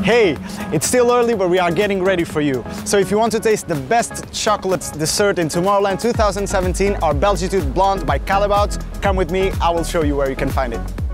Hey, it's still early, but we are getting ready for you. So if you want to taste the best chocolate dessert in Tomorrowland 2017, our Belgitude Blonde by Callebaut, come with me, I will show you where you can find it.